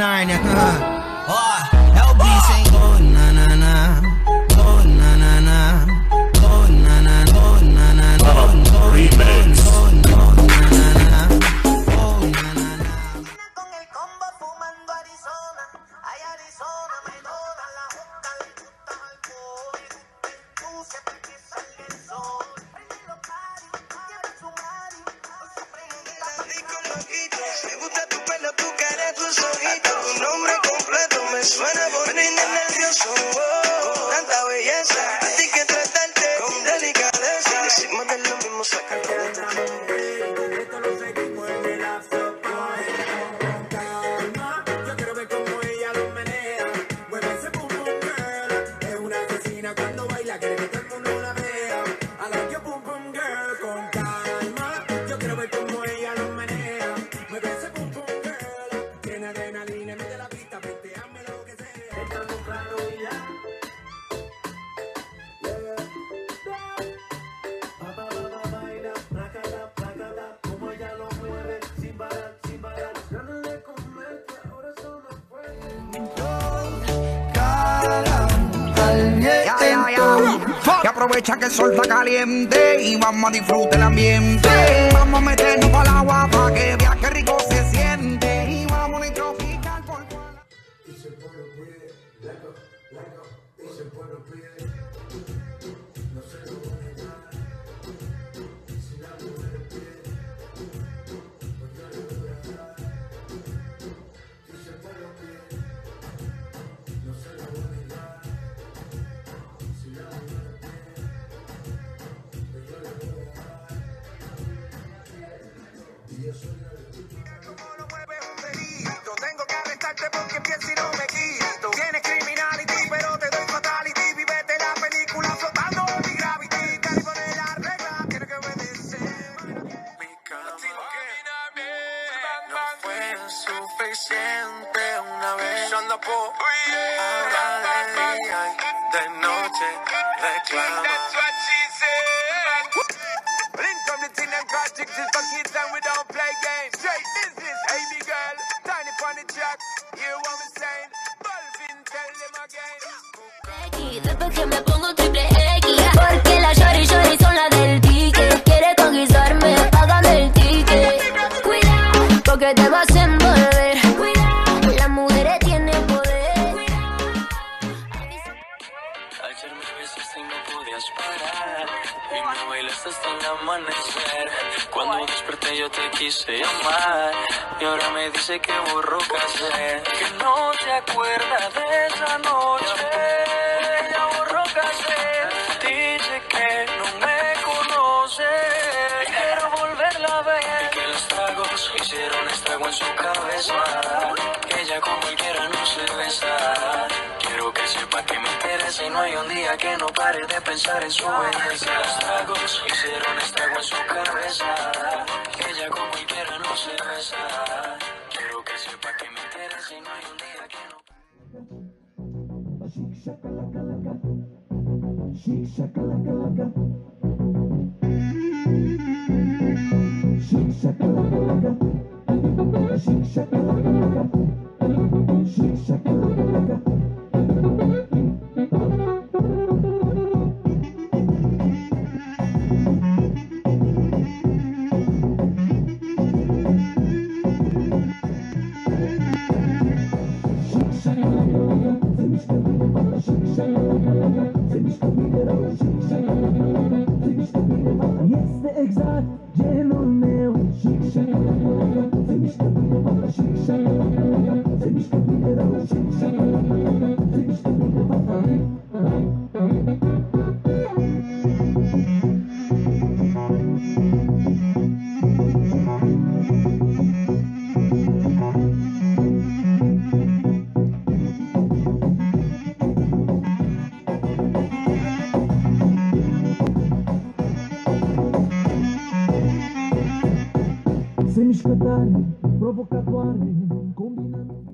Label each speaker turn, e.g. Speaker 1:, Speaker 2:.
Speaker 1: Narnia. LB saying, oh na na na, oh na na na, oh na na, oh na na, oh na na, remix. Oh na na, oh na na na.
Speaker 2: Con el combo fumando Arizona, ay Arizona me toda la juca, le gusta alcohol, tú siempre que salga el sol, prende los paris, lleva su mari, con loquitos, me gusta tu pelo, tu cara, tus ojitos, tu nombre completo me suena bonito, nervioso, oh, tanta belleza, a ti que tratarte con delicadeza, decimos de lo mismo sacar esto lo seguimos en el after party, con calma, yo quiero ver cómo ella lo menea, mueve ese pum pum girl, es una asesina cuando baila, quiere que todo el mundo la vea, I like your pum pum girl, con calma, yo quiero ver cómo ella lo menea, mueve ese pum pum girl, tiene adrenalina, mete la pista, hazme lo que sea, estamos claros y ya. Baila, placata, como ella lo mueve, sin parar, ganas de comerte, ahora eso no fue.
Speaker 3: Y aprovecha que el sol está caliente y vamos a disfrutar el ambiente. Vamos a meternos para el agua para que vea qué rico se siente. Y vamos a tropical por cual.
Speaker 4: Y se pone pie, lago, y se pone pie. No se lo voy a negar. Si la mujer pie, pues yo le voy a dar. Y se pone pie, no se lo voy a negar. Si la mujer pie, pues yo le voy a dar. Y eso es la
Speaker 2: Como lo mueves un delito, tengo que arrestarte porque empiezo y no me quito. Tienes criminality, pero te doy fatality. Vívete la película flotando mi gravity. Calibre la regla, quiero que obedece. Mi cama no fue suficiente una vez. Ahora de día y de noche reclamo. From the tin and projects is for kids and we don't play games. Straight business, baby girl. Tiny funny track, hear what I'm saying. Dolphin, tell them again.
Speaker 5: Después que me pongo triple X, porque la shorty son las del ticket. Quiere conquistarme, págame el ticket. Cuidado, porque te vas a envolver. Cuidado, las mujeres tienen poder. Cuidado.
Speaker 6: Ayer me besaste y no podías parar, y me bailaste hasta el amanecer. Cuando desperté yo te quise llamar, y ahora me dice que borró casé, que no se acuerda de esa noche. Ya borró casé, dice que no me conoce, quiero volverla a ver. Y que los tragos hicieron estrago en su cabeza, ella como cualquiera no se besa. Quiero que sepa que me interesa y no hay un día que no pare de pensar en su belleza. Los tragos hicieron estrago en su cabeza, ella como cualquiera no se besa. Quiero que sepa que me interesa y no hay un día que no.
Speaker 7: Este exact genul meu. Se mișcă bine fata, se mișcă bine rău, se mișcă bine fata. Se mișcă tare, provocatoare, combinând